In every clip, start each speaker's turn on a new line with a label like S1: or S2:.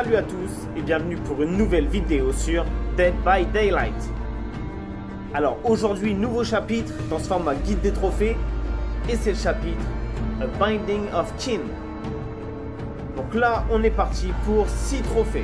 S1: Salut à tous et bienvenue pour une nouvelle vidéo sur Dead by Daylight. Alors aujourd'hui, nouveau chapitre dans ce format guide des trophées et c'est le chapitre A Binding of Kin. Donc là, on est parti pour 6 trophées.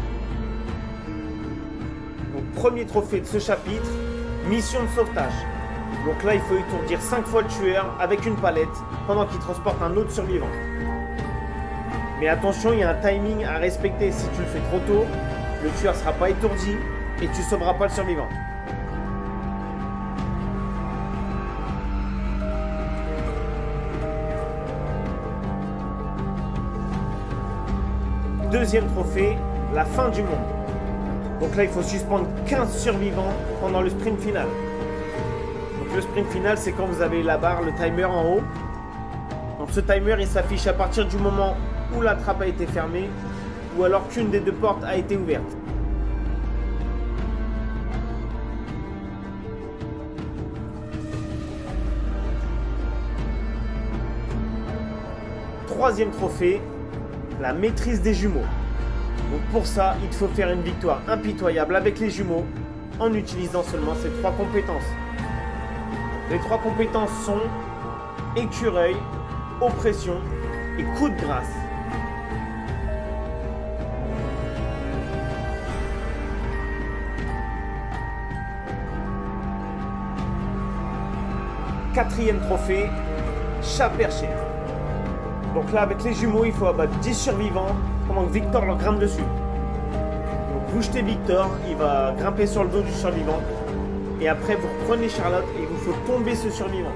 S1: Donc premier trophée de ce chapitre, mission de sauvetage. Donc là, il faut étourdir 5 fois le tueur avec une palette pendant qu'il transporte un autre survivant. Mais attention, il y a un timing à respecter. Si tu le fais trop tôt, le tueur ne sera pas étourdi et tu ne sauveras pas le survivant. Deuxième trophée, la fin du monde. Donc là, il faut suspendre 15 survivants pendant le sprint final. Donc le sprint final, c'est quand vous avez la barre, le timer en haut. Donc ce timer, il s'affiche à partir du moment où la trappe a été fermée ou alors qu'une des deux portes a été ouverte. Troisième trophée, la maîtrise des jumeaux. Donc pour ça, il faut faire une victoire impitoyable avec les jumeaux en utilisant seulement ces 3 compétences. Les 3 compétences sont écureuil, oppression et coup de grâce. Quatrième trophée, chat perché. Donc là, avec les jumeaux, il faut abattre 10 survivants pendant que Victor leur grimpe dessus. Donc vous jetez Victor, il va grimper sur le dos du survivant. Et après, vous reprenez Charlotte et il vous faut tomber ce survivant.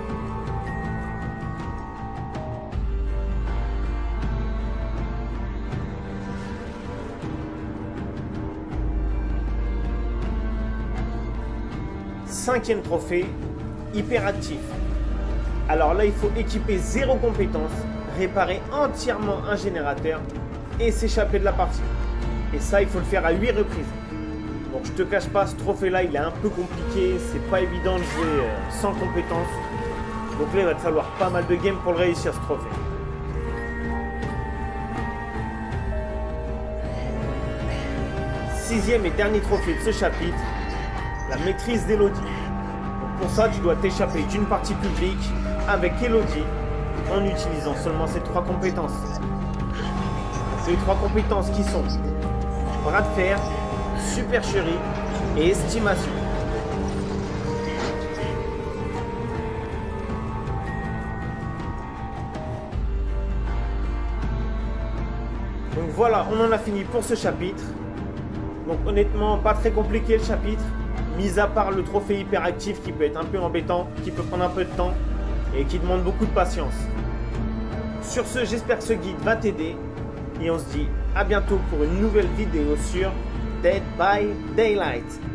S1: Cinquième trophée, hyperactif. Alors là, il faut équiper 0 compétence, réparer entièrement un générateur et s'échapper de la partie. Et ça, il faut le faire à 8 reprises. Donc je te cache pas, ce trophée-là, il est un peu compliqué. C'est pas évident de jouer sans compétence. Donc là, il va te falloir pas mal de games pour le réussir, ce trophée. Sixième et dernier trophée de ce chapitre, la maîtrise d'Elodie. Pour ça, tu dois t'échapper d'une partie publique avec Elodie en utilisant seulement ces 3 compétences. Ces 3 compétences qui sont bras de fer, supercherie et estimation. Donc voilà, on en a fini pour ce chapitre. Donc honnêtement, pas très compliqué le chapitre. Mis à part le trophée hyperactif qui peut être un peu embêtant, qui peut prendre un peu de temps et qui demande beaucoup de patience. Sur ce, j'espère que ce guide va t'aider et on se dit à bientôt pour une nouvelle vidéo sur Dead by Daylight.